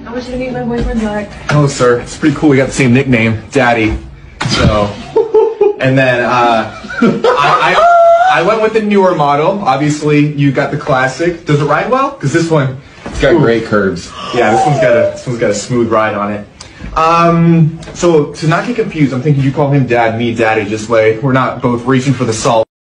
I want you to meet my boyfriend, Zach. Oh, sir, it's pretty cool. We got the same nickname, Daddy. So, and then I went with the newer model. Obviously, you got the classic. Does it ride well? Because this one, it's got great curves. Yeah, this one's got a smooth ride on it. So to not get confused, I'm thinking you call him Dad, me Daddy. Just like we're not both reaching for the salt.